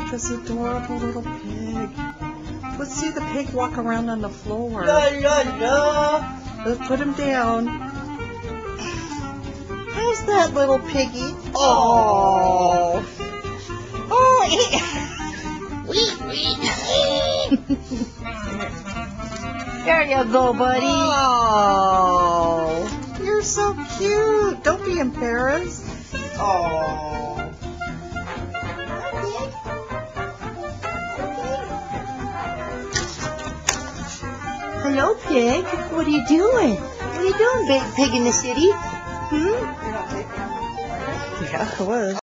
this adorable little pig. Let's see the pig walk around on the floor. La la la. Let's put him down. How's that little piggy? Oh. Oh. There you go, buddy. Oh. You're so cute. Don't be embarrassed. Oh. Hello, pig. What are you doing? What are you doing, big pig in the city? Yeah, it was.